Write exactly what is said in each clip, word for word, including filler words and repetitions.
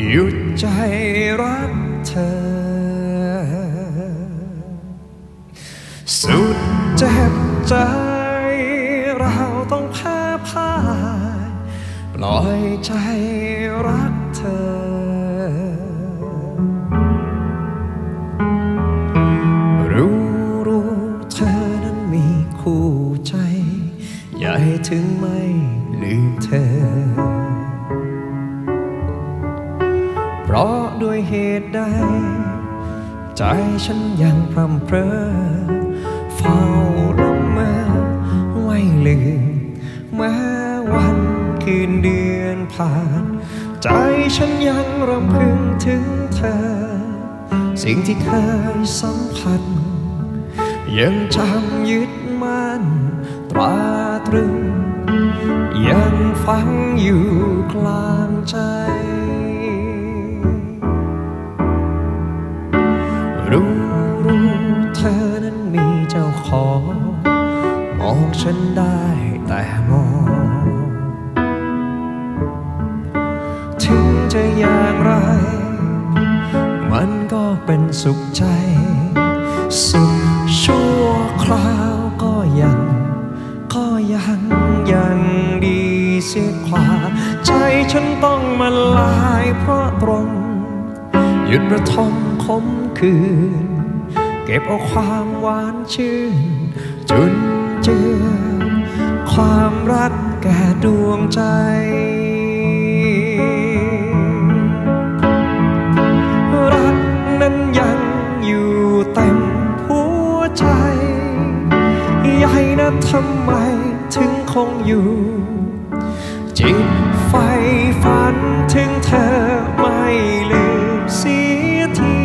หยุดใจรักเธอสุดเจ็บใจเราต้องแพ้พ่ายปล่อยใจรักเธอรู้รู้เธอนั้นมีคู่ใจอย่าให้ถึงไม่ลืมเธอเพราะด้วยเหตุใดใจฉันยังพร่ำเพร้อเฝ้าละเมอไม่ลืมแม้วันคืนเดือนผ่านใจฉันยังรำพึงถึงเธอสิ่งที่เคยสัมผัสยังจำยึดมั่นตราตรึงยังฝังอยู่กลางใจรู้รู้เธอนั้นมีเจ้าของมองฉันได้แต่มองถึงจะอย่างไรมันก็เป็นสุขใจสุขชั่วคราวก็ยังก็ยังยังดีเสียกว่าใจฉันต้องมาลายเพราะตรงหยุดระทมขมคืนเก็บเอาความหวานชื่นจนเจือความรักแก่ดวงใจรักนั้นยังอยู่เต็มหัวใจใหญ่นะทำไมถึงคงอยู่จิตไฟฝันถึงเธอไม่ลืมเสียที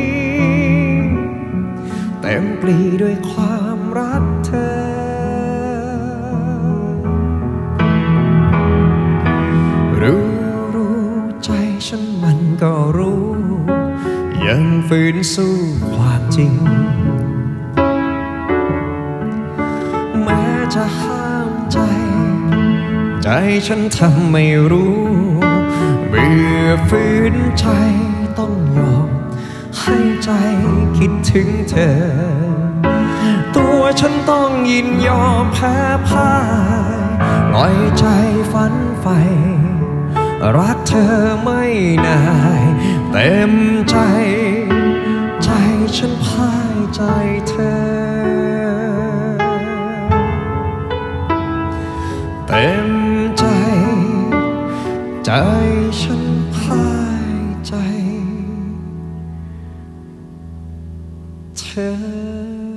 เต็มปลีด้วยความรักเธอรู้รู้ใจฉันมันก็รู้ยังฝืนสู้ความจริงแม้จะห้ามใจใจฉันทำไม่รู้เบื่อฝืนใจต้องยอมให้ใจคิดถึงเธอตัวฉันต้องยินยอมแพ้พ่ายปล่อยใจฝันใฝ่รักเธอไม่นายเต็มใจใจฉันพ่ายใจเธอเต็มใจใจฉันพ่ายใจเธอ